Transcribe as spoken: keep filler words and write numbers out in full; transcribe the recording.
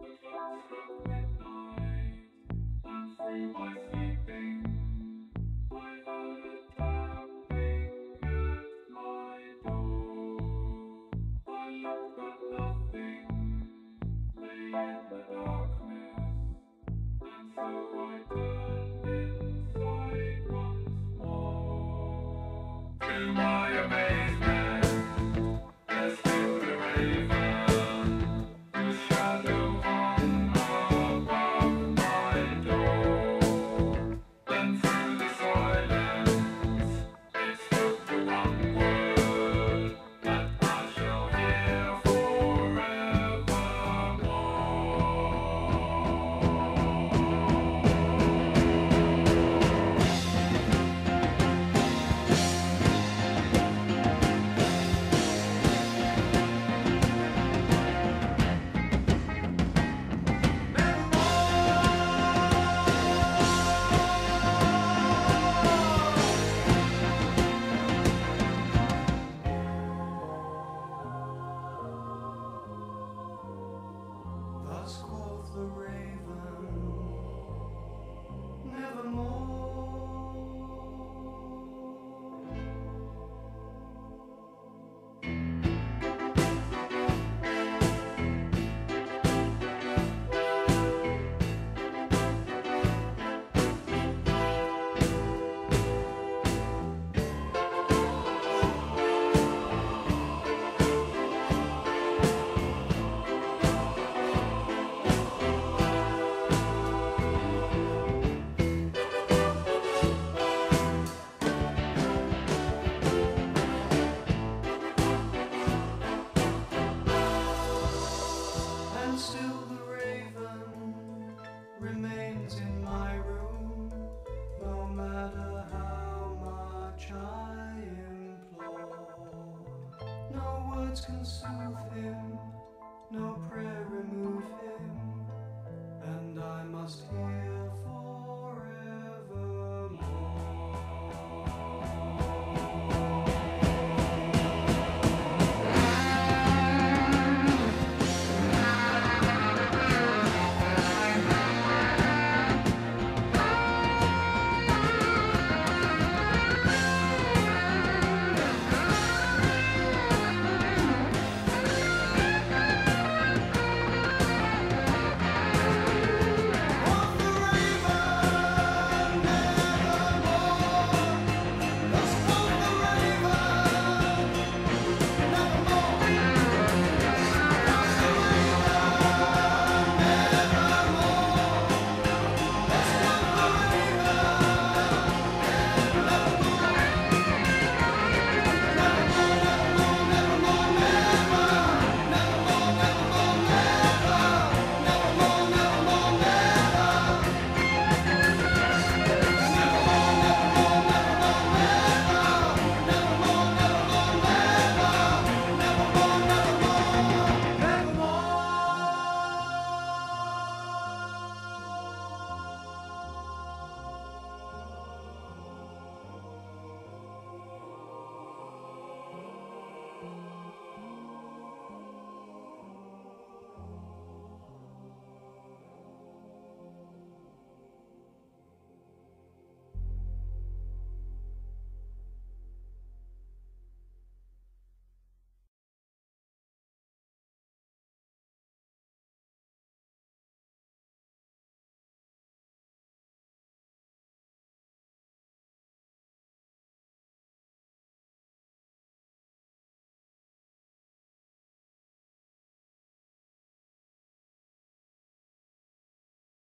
struck midnight, and through my sleeping, I heard a tapping at my door. I looked but nothing lay in the darkness, and so I turned inside once more. To my amazement, there stood a raven, whose shadow hung above my door. Then through the silence, it spoke the one word that I shall hear Thus quoth the raven, nevermore. And still the raven remains in my room, no matter how much I implore. No words can soothe